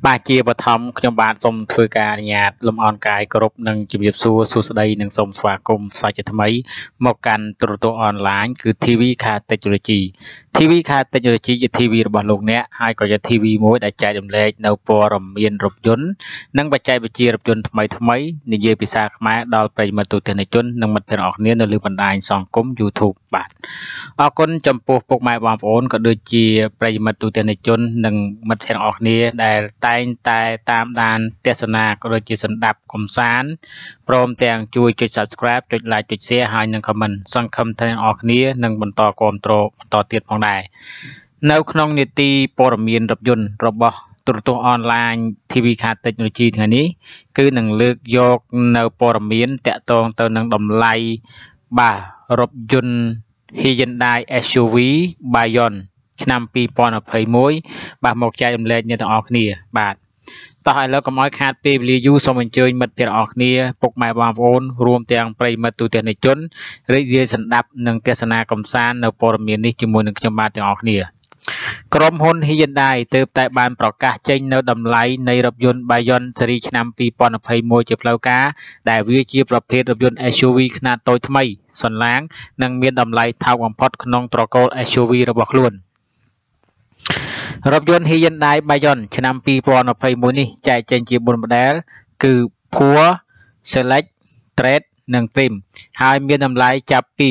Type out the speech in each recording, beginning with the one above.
បាទជាបឋមខ្ញុំបាទសូមធ្វើការអនុញ្ញាតលំអរកាយគោរពនិងជំរាបសួរសួស្តីនិងសូមស្វាគមន៍សាជាថ្មីមកកាន់ទូរទស្សន៍អនឡាញគឺ TV ខា Technology TV ខា Technology ជា TV របស់លោកអ្នកហើយក៏ជា TV មួយដែលចែករំលែកនៅព័ត៌មានរថយន្តនិងបច្ចេកវិទ្យារថយន្តថ្មីនិយាយភាសាខ្មែរដល់ប្រិយមិត្តទូទាំងជននិងមិត្តភ័ក្តិអរគ្នានៅលើបណ្ដាញសង្គម YouTube បាទអរគុណចំពោះពុកម៉ែបងប្អូនក៏ដូចជាប្រិយមិត្តទូទាំងជននិងមិត្តភ័ក្តិអរគ្នាដែលតែងតែតាមដានទស្សនាក៏ដូចជាសម្ដាប់កំសាន្តព្រមទាំងជួយចុច Subscribe ចុច Like ចុច Share ហើយនិង Comment សង្ឃឹមថាអ្នកអរគ្នានឹងបន្តគាំទ្របន្តទៀតផងដែរនៅក្នុងនីតិព័ត៌មានរថយន្តរបស់ទូរទស្សន៍អនឡាញ TV ខា Technology ថ្ងៃនេះគឺនឹងលើកយកនៅព័ត៌មានតាក់ទងទៅនឹងតម្លៃបាទរថយន្ត Hyundai SUV Bayon ឆ្នាំ2021បាទមកចែករំលែកអ្នកទាំងអស់គ្នាបាទតោះឥឡូវកុំឲ្យខាតពេលវេលាយូរសូមអញ្ជើញមិត្តភ័ក្តិអរគ្នាពុកម៉ែបងប្អូនរួមទាំងប្រិយមិត្តទូទាំងជនរីករាយស្ដាប់និងទស្សនាកំសាន្តនៅព័ត៌មាននេះជាមួយនឹងខ្ញុំបាទទាំងអស់គ្នាក្រុមហ៊ុន Hyundai ទើបតែបានប្រកាសចេញនៅតម្លៃនៃរថយន្ត Bayon ស៊េរីឆ្នាំ2021ជាផ្លូវការដែលវាជាប្រភេទរថយន្ត SUV ខ្នាតតូចថ្មីសន្លាងនិងមានតម្លៃថោកបំផុតក្នុងត្រកូល SUV របស់ខ្លួនរថយន្ត Hyundai Bayon ឆ្នាំ2021នេះចែកចេញជា4ម៉ូដែលគឺ Pure, Select, Trade និង Prim ហើយមានតម្លៃចាប់ពី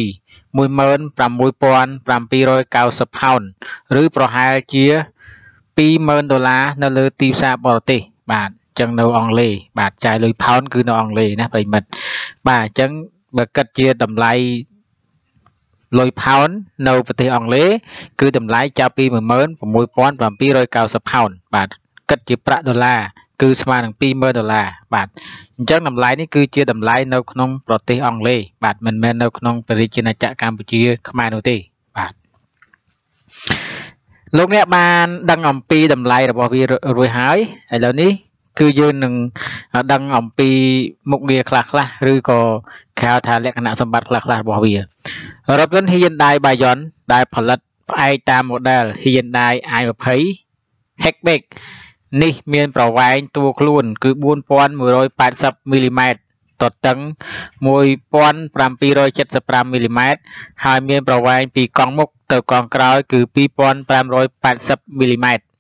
$16,790 pound ឬប្រហែលជា $20,000 នៅលើទីផ្សារបរទេសបាទអញ្ចឹងនៅអង់គ្លេសបាទចាយលុយ pound គឺនៅអង់គ្លេសណាប្រិមិត្តបាទអញ្ចឹងបើគិតជាតម្លៃលុយ pound នៅប្រទេសអង់គ្លេសគឺតម្លៃចាប់ពី $16,790 pound បាទគិតជាប្រាក់ដុល្លារគឺស្មើនឹង$20,000 បាទអញ្ចឹងតម្លៃនេះគឺជាតម្លៃនៅក្នុងប្រទេសអង់គ្លេសបាទមិនមែននៅក្នុងព្រះរាជាណាចក្រកម្ពុជាខ្មែរនោះទេបាទលោកអ្នកបានដឹងអំពីតម្លៃរបស់វារួចហើយឥឡូវនេះគឺយើងនឹងដឹងអំពីមុខងារខ្លះៗឬក៏គេហៅថាលក្ខណៈសម្បត្តិខ្លះៗរបស់វារថយន្ត Hyundai Bayon ដែលផលិតផ្អែកតាម model Hyundai i20 Hatchback នេះមានប្រវែងតួខ្លួនគឺ 4180 មីលីម៉ែត្រទទឹង 1775 មីលីម៉ែត្រហើយមានប្រវែងពីកង់មុខទៅកង់ក្រោយគឺ 2580 មីលីម៉ែត្រ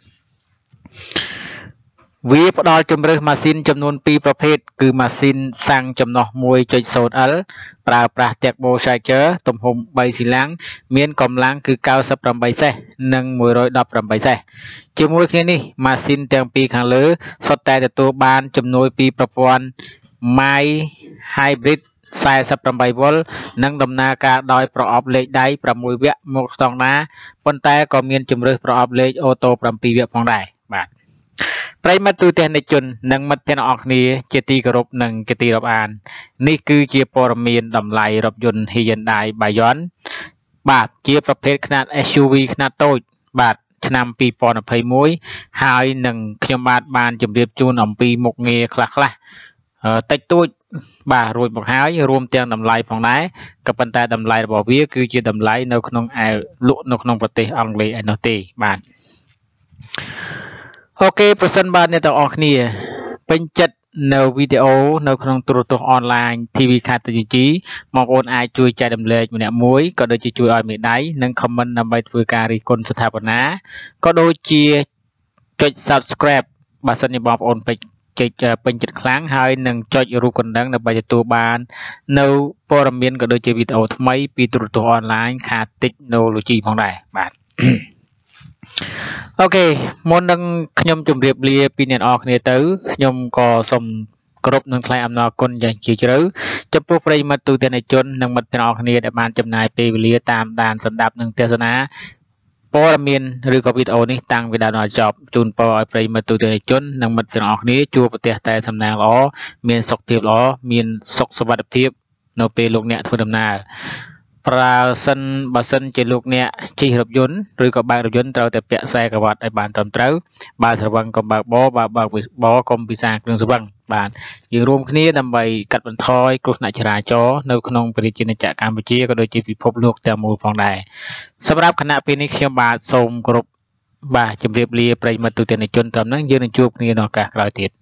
វាផ្ដល់ជម្រើសម៉ាស៊ីនចំនួន2ប្រភេទគឺម៉ាស៊ីនសាំងចំណុះ 1.0L ប្រើប្រាស់ turbocharged ទំហំ3ស៊ីឡាំងមានកម្លាំងគឺ98សេសនិង118សេសជាមួយគ្នានេះម៉ាស៊ីនទាំងពីរខាងលើសុទ្ធតែទទួលបានជំនួយពីប្រព័ន្ធ My Hybrid 48 វ៉ុលនិងដំណើរការដោយប្រអប់លេខដៃ6វគ្គមកស្តង់ដាប៉ុន្តែក៏មានជម្រើសប្រអប់លេខអូតូ7វគ្គផងដែរបាទប្រិមិត្តទូទាំងនិកជននិងមិត្តភ័ក្តិអរគ្នាជាទីគោរពនិងជាទីរាប់អាននេះគឺជាព័ត៌មានតម្លៃរថយន្ត Hyundai Bayon បាទជាប្រភេទខ្នាត SUV ខ្នាតតូចបាទឆ្នាំ2021ហើយនឹងខ្ញុំបានជម្រាបជូនអំពីមុខងារខ្លះតិចតួចបាទរួចមកហើយរួមទាំងតម្លៃផងដែរក៏ប៉ុន្តែតម្លៃរបស់វាគឺជាតម្លៃនៅក្នុងលក់នៅក្នុងប្រទេសអង់គ្លេសឯនោះទេបាទអូខេប្រសិនបើអ្នកទាំងអស់គ្នាពេញចិត្តនៅវីដេអូនៅក្នុងទូរទស្សន៍អនឡាញ TV ខា Technology បងប្អូនអាចជួយចែករំលែកម្នាក់មួយក៏ដូចជាជួយឲ្យមេដៃនិង comment ដើម្បីធ្វើការរិះគន់ស្ថាបនាក៏ដូចជាចុច Subscribe បើសិនជាបងប្អូនពេញចិត្តខ្លាំងហើយនឹងចុចរូបកណ្ដឹងដើម្បីទទួលបាននៅព័ត៌មានក៏ដូចជាវីដេអូថ្មីពីទូរទស្សន៍អនឡាញខា Technology ផងដែរបាទអូខេមុននឹងខ្ញុំជម្រាបលាពីអ្នកនរគ្នាទៅខ្ញុំក៏សូមគោរពនិងថ្លែងអំណរគុណយ៉ាងជ្រាលជ្រៅចំពោះប្រិយមិត្តទូទាំងជននិងមិត្តទាំងអស់គ្នាដែលបានចំណាយពេលវេលាតាមដានស្ដាប់និងទស្សនាព័ត៌មានឬក៏វីដេអូនេះតាំងពីដើមដល់ចប់ជូនពរឲ្យប្រិយមិត្តទូទាំងជននិងមិត្តទាំងអស់គ្នាជួបប្រទះតែសំណាងល្អមានសុខភាពល្អមានសុខសុវត្ថិភាពនៅពេលលោកអ្នកធ្វើដំណើរបើសិនជាលោកអ្នកជិះរថយន្តឬក៏បើករថយន្តត្រូវតែពាក់ខ្សែក្រវាត់ឲ្យបានត្រឹមត្រូវបើស្រវឹងកុំបើកបបើកបកុំពិសាគ្រឿងស្រវឹងបាទយើងរួមគ្នាដើម្បីកាត់បន្ថយគ្រោះថ្នាក់ចរាចរណ៍នៅក្នុងព្រះរាជាណាចក្រកម្ពុជាក៏ដូចជាពិភពលោកទាំងមូលផងដែរសម្រាប់គណៈពេលនេះខ្ញុំបាទសូមគោរពបាទជំរាបលាប្រិយមិត្តទូទាំងជនត្រឹមហ្នឹងយើងនឹងជួបគ្នានៅឱកាសក្រោយទៀត